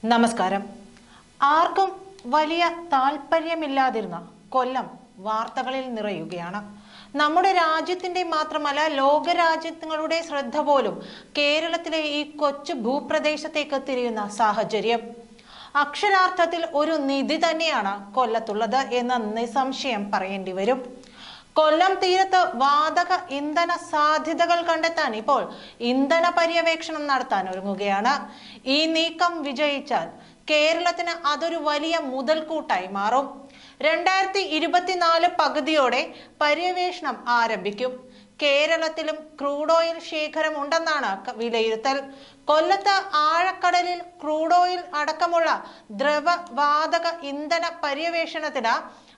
നമസ്കാരം. ആർക്കും വലിയ താല്പര്യമില്ലാതിരുന്ന കൊല്ലം വാർത്തകളിൽ നിറയുകയാണ്. നമ്മുടെ രാജ്യത്തിന്റെ മാത്രമല്ല ലോകരാജ്യങ്ങളുടെ ശ്രദ്ധ പോലും കേരളത്തിലെ ഈ കൊച്ചു ഭൂപ്രദേശത്തേക്ക് തിരിയുന്ന സാഹചര്യം. അക്ഷരാർത്ഥത്തിൽ ഒരു നിധി തന്നെയാണ് കൊല്ലത്തുള്ളത് എന്ന് നിസ്സംശയം പറയേണ്ടി വരും. കൊല്ലം തീരത്ത് വാതക ഇന്ധന സാധ്യതകൾ കണ്ടെത്താൻ ഇപ്പോൾ ഇന്ധന പര്യവേക്ഷണം നടത്താൻ ഒരുങ്ങുകയാണ്. ഈ നീക്കം വിജയിച്ചാൽ കേരളത്തിന് അതൊരു വലിയ മുതൽക്കൂട്ടായി മാറും. 2024 പകുതിയോടെ പര്യവേഷണം ആരംഭിക്കും. കേരളത്തിലും ക്രൂഡ് ഓയിൽ ശേഖരം ഉണ്ടെന്നാണ് വിലയിരുത്തൽ. കൊല്ലത്ത് ആഴക്കടലിൽ ക്രൂഡ് ഓയിൽ അടക്കമുള്ള ദ്രവ വാതക ഇന്ധന പര്യവേഷണത്തിന്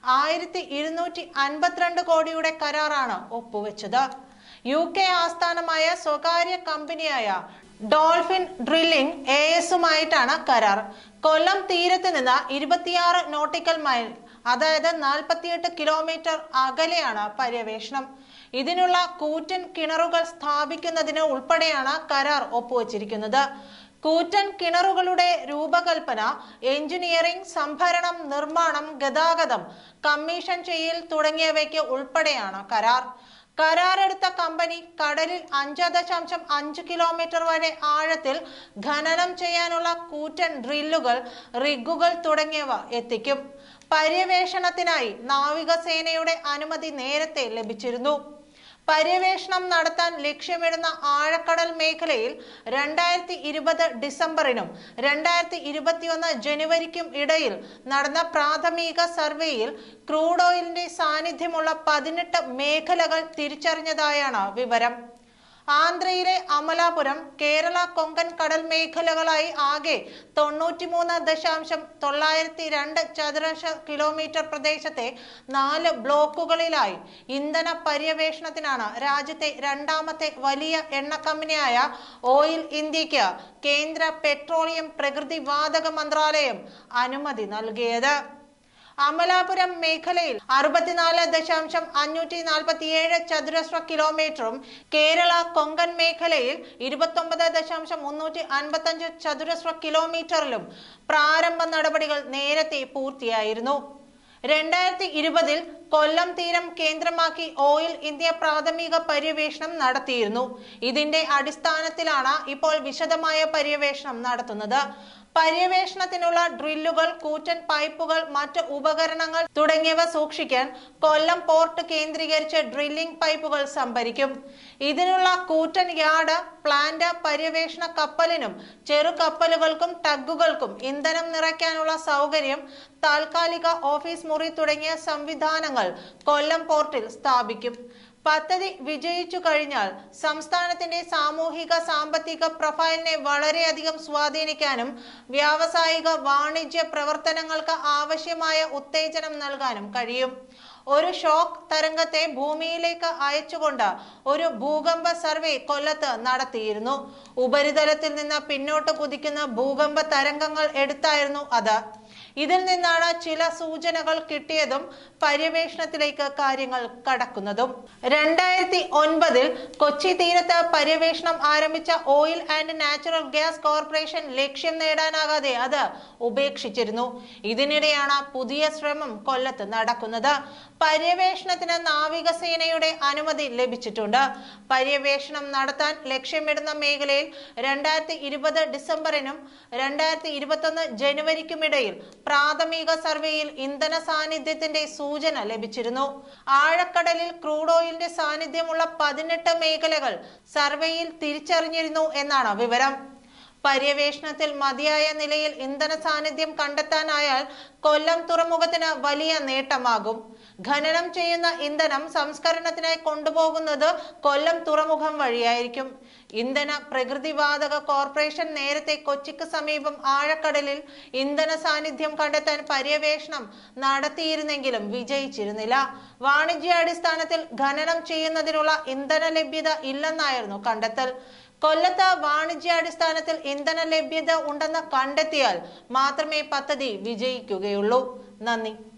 1252 കോടിയുടെ കരാറാണ് ഒപ്പുവെച്ചത്. UK ആസ്ഥാനമായ സ്വകാര്യ കമ്പനിയായ ഡോൾഫിൻ ഡ്രില്ലിംഗ് ASുമായിട്ടാണ് കരാർ. കൊല്ലം തീരത്ത് നിന്ന് 26 നോട്ടിക്കൽ മൈൽ, അതായത് 48 കിലോമീറ്റർ അകലെയാണ് പര്യവേഷണം. ഇതിനുള്ള കൂറ്റൻ കിണറുകൾ സ്ഥാപിക്കുന്നതിന് ഉൾപ്പെടെയാണ് കരാർ ഒപ്പുവച്ചിരിക്കുന്നത്. കൂറ്റൻ കിണറുകളുടെ രൂപകൽപ്പന, എഞ്ചിനീയറിംഗ്, സംഭരണം, നിർമ്മാണം, ഗതാഗതം, കമ്മീഷൻ ചെയ്യൽ തുടങ്ങിയവയ്ക്ക് ഉൾപ്പെടെയാണ് കരാർ. കരാറെടുത്ത കമ്പനി കടലിൽ 5.5 കിലോമീറ്റർ വരെ ആഴത്തിൽ ഖനനം ചെയ്യാനുള്ള കൂറ്റൻ ഡ്രില്ലുകൾ, റിഗുകൾ തുടങ്ങിയവ എത്തിക്കും. പര്യവേഷണത്തിനായി നാവികസേനയുടെ അനുമതി നേരത്തെ ലഭിച്ചിരുന്നു. പര്യവേഷണം നടത്താൻ ലക്ഷ്യമിടുന്ന ആഴക്കടൽ മേഖലയിൽ 2020 ഡിസംബറിനും 2021 ജനുവരിക്കും ഇടയിൽ നടന്ന പ്രാഥമിക സർവേയിൽ ക്രൂഡ് ഓയിലിന്റെ സാന്നിധ്യമുള്ള 18 മേഖലകൾ തിരിച്ചറിഞ്ഞതായാണ് വിവരം. ആന്ധ്രയിലെ അമലാപുരം, കേരള കൊങ്കൺ കടൽ മേഖലകളായി ആകെ 93.902 ചതുരശ്ര കിലോമീറ്റർ പ്രദേശത്തെ 4 ബ്ലോക്കുകളിലായി ഇന്ധന പര്യവേഷണത്തിനാണ് രാജ്യത്തെ രണ്ടാമത്തെ വലിയ എണ്ണ കമ്പനിയായ ഓയിൽ ഇന്ത്യക്ക് കേന്ദ്ര പെട്രോളിയം പ്രകൃതി വാതക മന്ത്രാലയം അനുമതി നൽകിയത്. അമലാപുരം മേഖലയിൽ 64.547 ചതുരശ്ര കിലോമീറ്ററും കേരള കൊങ്കൺ മേഖലയിൽ 29.355 ചതുരശ്ര കിലോമീറ്ററിലും പ്രാരംഭ നടപടികൾ നേരത്തെ പൂർത്തിയായിരുന്നു. 2020 കൊല്ലം തീരം കേന്ദ്രമാക്കി ഓയിൽ ഇന്ത്യ പ്രാഥമിക പര്യവേഷണം നടത്തിയിരുന്നു. ഇതിന്റെ അടിസ്ഥാനത്തിലാണ് ഇപ്പോൾ വിശദമായ പര്യവേഷണം നടത്തുന്നത്. പര്യവേഷണത്തിനുള്ള ഡ്രില്ലുകൾ, കൂറ്റൻ പൈപ്പുകൾ, മറ്റ് ഉപകരണങ്ങൾ തുടങ്ങിയവ സൂക്ഷിക്കാൻ കൊല്ലം പോർട്ട് കേന്ദ്രീകരിച്ച് ഡ്രില്ലിംഗ് പൈപ്പുകൾ സംഭരിക്കും. ഇതിനുള്ള കൂറ്റൻ യാർഡ്, പ്ലാന്റ്, പര്യവേഷണ കപ്പലിനും ചെറു കപ്പലുകൾക്കും ടഗുകൾക്കും ഇന്ധനം നിറയ്ക്കാനുള്ള സൗകര്യം, താൽക്കാലിക ഓഫീസ് മുറി തുടങ്ങിയ സംവിധാനങ്ങൾ കൊല്ലം പോർട്ടിൽ സ്ഥാപിക്കും. പദ്ധതി വിജയിച്ചു കഴിഞ്ഞാൽ സംസ്ഥാനത്തിന്റെ സാമൂഹിക സാമ്പത്തിക പ്രൊഫൈലിനെ വളരെയധികം സ്വാധീനിക്കാനും വ്യാവസായിക വാണിജ്യ പ്രവർത്തനങ്ങൾക്ക് ആവശ്യമായ ഉത്തേജനം നൽകാനും കഴിയും. ഒരു ഷോക്ക് തരംഗത്തെ ഭൂമിയിലേക്ക് അയച്ചുകൊണ്ട് ഒരു ഭൂകമ്പ സർവേ കൊല്ലത്ത് നടത്തിയിരുന്നു. ഉപരിതലത്തിൽ നിന്ന് പിന്നോട്ട് കുതിക്കുന്ന ഭൂകമ്പ തരംഗങ്ങൾ എടുത്തായിരുന്നു അത്. ഇതിൽ നിന്നാണ് ചില സൂചനകൾ കിട്ടിയതും പര്യവേഷണത്തിലേക്ക് കാര്യങ്ങൾ കടക്കുന്നതും. 2009 കൊച്ചി തീരത്ത് പര്യവേഷണം ആരംഭിച്ച oil and natural gas corporation ലക്ഷ്യം നേടാനാകാതെ അത് ഉപേക്ഷിച്ചിരുന്നു. ഇതിനിടെയാണ് പുതിയ ശ്രമം കൊല്ലത്ത് നടക്കുന്നത്. പര്യവേഷണത്തിന് നാവികസേനയുടെ അനുമതി ലഭിച്ചിട്ടുണ്ട്. പര്യവേഷണം നടത്താൻ ലക്ഷ്യമിടുന്ന മേഖലയിൽ 2020 ഡിസംബറിനും 2021 ജനുവരിക്കുമിടയിൽ പ്രാഥമിക സർവേയിൽ ഇന്ധന സാന്നിധ്യത്തിന്റെ സൂചന ലഭിച്ചിരുന്നു. ആഴക്കടലിൽ ക്രൂഡ് ഓയിലിന്റെ സാന്നിധ്യമുള്ള 18 മേഖലകൾ സർവേയിൽ തിരിച്ചറിഞ്ഞിരുന്നു എന്നാണ് വിവരം. പര്യവേഷണത്തിൽ മതിയായ നിലയിൽ ഇന്ധന സാന്നിധ്യം കണ്ടെത്താനായാൽ കൊല്ലം തുറമുഖത്തിന് വലിയ നേട്ടമാകും. ഖനനം ചെയ്യുന്ന ഇന്ധനം സംസ്കരണത്തിനായി കൊണ്ടുപോകുന്നത് കൊല്ലം തുറമുഖം വഴിയായിരിക്കും. ഇന്ധന പ്രകൃതിവാതക കോർപ്പറേഷൻ നേരത്തെ കൊച്ചിക്ക് സമീപം ആഴക്കടലിൽ ഇന്ധന സാന്നിധ്യം കണ്ടെത്താൻ പര്യവേഷണം നടത്തിയിരുന്നെങ്കിലും വിജയിച്ചിരുന്നില്ല. വാണിജ്യാടിസ്ഥാനത്തിൽ ഖനനം ചെയ്യുന്നതിനുള്ള ഇന്ധന ലഭ്യത ഇല്ലെന്നായിരുന്നു കണ്ടെത്തൽ. കൊല്ലത്ത് വാണിജ്യാടിസ്ഥാനത്തിൽ ഇന്ധന ലഭ്യത ഉണ്ടെന്ന് കണ്ടെത്തിയാൽ മാത്രമേ പദ്ധതി വിജയിക്കുകയുള്ളൂ. നന്ദി.